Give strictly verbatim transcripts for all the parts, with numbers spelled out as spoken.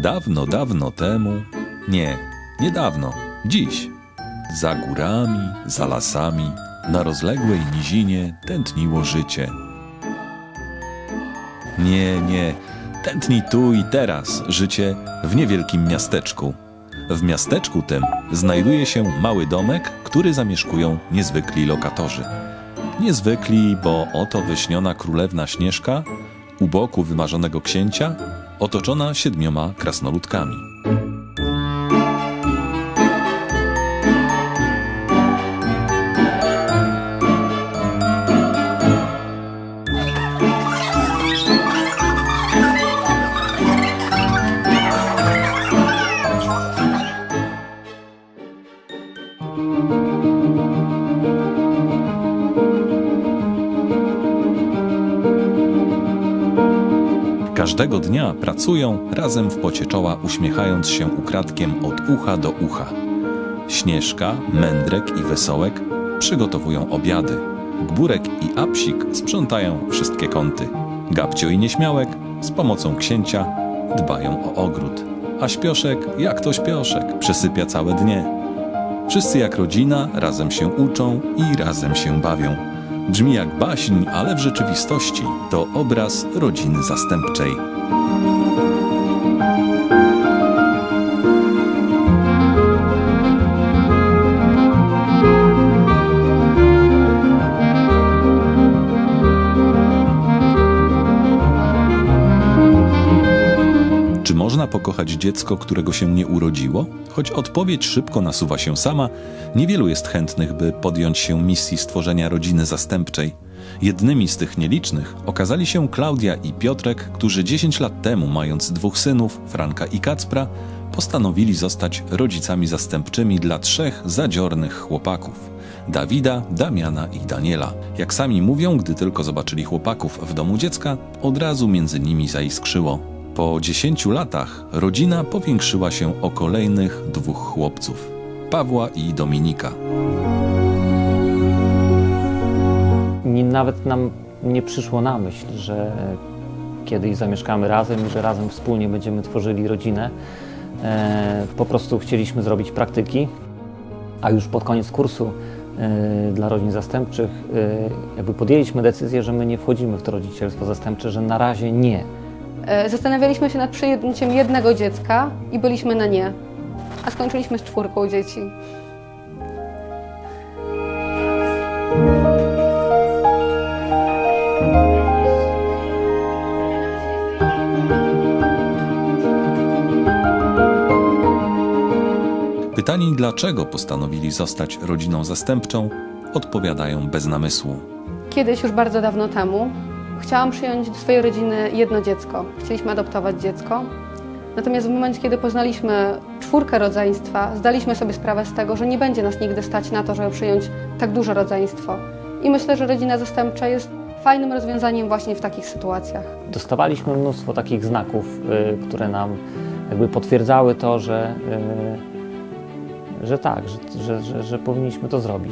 Dawno, dawno temu, nie, niedawno, dziś, za górami, za lasami, na rozległej nizinie tętniło życie. Nie, nie, tętni tu i teraz życie w niewielkim miasteczku. W miasteczku tym znajduje się mały domek, który zamieszkują niezwykli lokatorzy. Niezwykli, bo oto wyśniona królewna Śnieżka, u boku wymarzonego księcia, otoczona siedmioma krasnoludkami. Każdego dnia pracują razem w pocie czoła, uśmiechając się ukradkiem od ucha do ucha. Śnieżka, Mędrek i Wesołek przygotowują obiady. Gburek i Apsik sprzątają wszystkie kąty. Gabcio i Nieśmiałek z pomocą księcia dbają o ogród. A Śpioszek, jak to Śpioszek, przesypia całe dnie. Wszyscy jak rodzina razem się uczą i razem się bawią. Brzmi jak baśń, ale w rzeczywistości to obraz rodziny zastępczej. Czy można pokochać dziecko, którego się nie urodziło? Choć odpowiedź szybko nasuwa się sama, niewielu jest chętnych, by podjąć się misji stworzenia rodziny zastępczej. Jednymi z tych nielicznych okazali się Klaudia i Piotrek, którzy dziesięć lat temu, mając dwóch synów, Franka i Kacpra, postanowili zostać rodzicami zastępczymi dla trzech zadziornych chłopaków: Dawida, Damiana i Daniela. Jak sami mówią, gdy tylko zobaczyli chłopaków w domu dziecka, od razu między nimi zaiskrzyło. Po dziesięciu latach rodzina powiększyła się o kolejnych dwóch chłopców: Pawła i Dominika. Nawet nam nie przyszło na myśl, że kiedyś zamieszkamy razem i że razem wspólnie będziemy tworzyli rodzinę. Po prostu chcieliśmy zrobić praktyki, a już pod koniec kursu dla rodzin zastępczych jakby podjęliśmy decyzję, że my nie wchodzimy w to rodzicielstwo zastępcze, że na razie nie. Zastanawialiśmy się nad przyjęciem jednego dziecka i byliśmy na nie, a skończyliśmy z czwórką dzieci. Pytani, dlaczego postanowili zostać rodziną zastępczą, odpowiadają bez namysłu. Kiedyś, już bardzo dawno temu, chciałam przyjąć do swojej rodziny jedno dziecko. Chcieliśmy adoptować dziecko. Natomiast w momencie, kiedy poznaliśmy czwórkę rodzeństwa, zdaliśmy sobie sprawę z tego, że nie będzie nas nigdy stać na to, żeby przyjąć tak duże rodzeństwo. I myślę, że rodzina zastępcza jest fajnym rozwiązaniem właśnie w takich sytuacjach. Dostawaliśmy mnóstwo takich znaków, y, które nam jakby potwierdzały to, że, y, że tak, że, że, że, że powinniśmy to zrobić.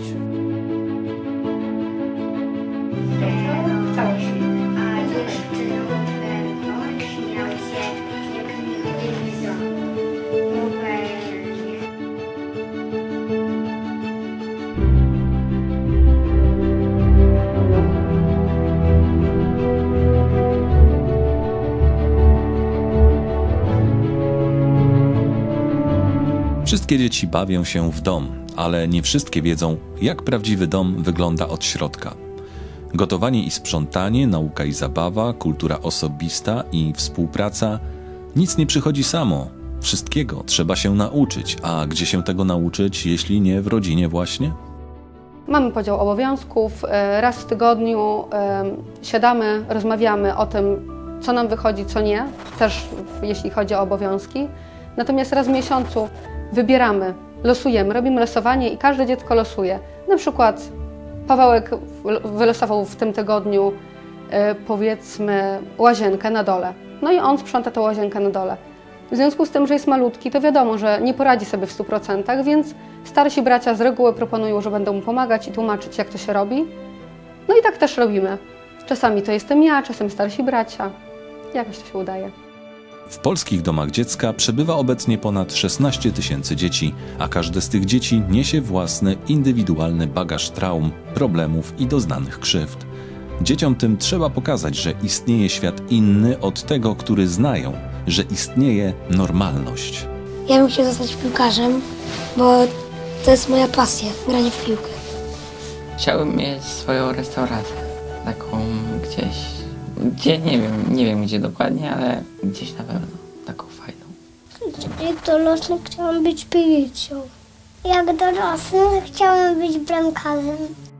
Wszystkie dzieci bawią się w dom, ale nie wszystkie wiedzą, jak prawdziwy dom wygląda od środka. Gotowanie i sprzątanie, nauka i zabawa, kultura osobista i współpraca – nic nie przychodzi samo. Wszystkiego trzeba się nauczyć, a gdzie się tego nauczyć, jeśli nie w rodzinie właśnie? Mamy podział obowiązków, raz w tygodniu siadamy, rozmawiamy o tym, co nam wychodzi, co nie, też jeśli chodzi o obowiązki. Natomiast raz w miesiącu wybieramy, losujemy, robimy losowanie i każde dziecko losuje. Na przykład Pawełek wylosował w tym tygodniu powiedzmy łazienkę na dole. No i on sprząta tę łazienkę na dole. W związku z tym, że jest malutki, to wiadomo, że nie poradzi sobie w stu procentach, więc starsi bracia z reguły proponują, że będą mu pomagać i tłumaczyć, jak to się robi. No i tak też robimy. Czasami to jestem ja, czasem starsi bracia. Jakoś to się udaje. W polskich domach dziecka przebywa obecnie ponad szesnaście tysięcy dzieci, a każde z tych dzieci niesie własny, indywidualny bagaż traum, problemów i doznanych krzywd. Dzieciom tym trzeba pokazać, że istnieje świat inny od tego, który znają, że istnieje normalność. Ja bym chciał zostać piłkarzem, bo to jest moja pasja, granie w piłkę. Chciałbym mieć swoją restaurację, taką gdzieś, gdzie nie wiem, nie wiem gdzie dokładnie, ale gdzieś na pewno, taką fajną. Jak dorosły chciałam być piłką. Jak dorosły chciałam być bramkarzem.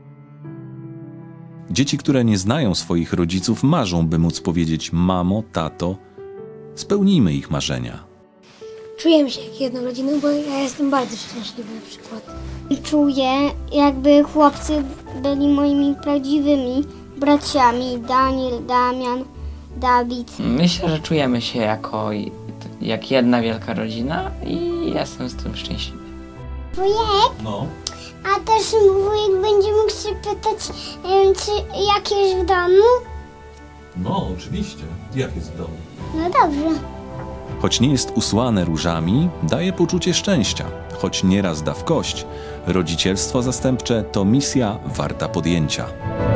Dzieci, które nie znają swoich rodziców, marzą, by móc powiedzieć: mamo, tato, spełnijmy ich marzenia. Czujemy się jak jedną rodziną, bo ja jestem bardzo szczęśliwy na przykład. Czuję, jakby chłopcy byli moimi prawdziwymi braciami. Daniel, Damian, Dawid. Myślę, że czujemy się jako jak jedna wielka rodzina i jestem z tym szczęśliwy. Wujek, No. a też wujek będzie mógł się pytać, em, czy jak jest w domu? No, oczywiście. Jak jest w domu? No dobrze. Choć nie jest usłane różami, daje poczucie szczęścia. Choć nieraz da w kość, rodzicielstwo zastępcze to misja warta podjęcia.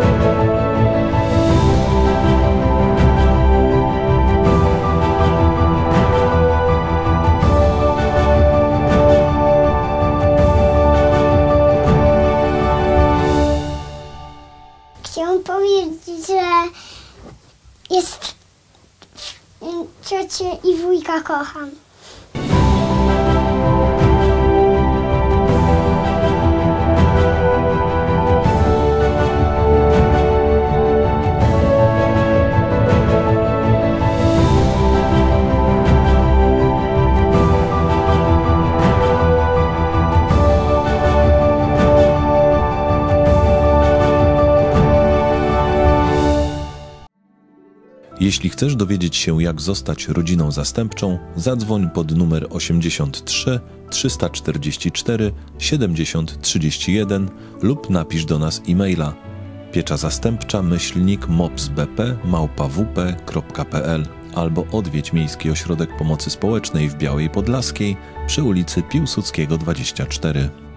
Chciałam powiedzieć, że jest ciocię i wujka kocham. Jeśli chcesz dowiedzieć się, jak zostać rodziną zastępczą, zadzwoń pod numer osiemdziesiąt trzy trzysta czterdzieści cztery siedemdziesiąt trzydzieści jeden lub napisz do nas e-maila piecza zastępcza myślnik mopsbp małpa wp kropka pl albo odwiedź Miejski Ośrodek Pomocy Społecznej w Białej Podlaskiej przy ulicy Piłsudskiego dwadzieścia cztery.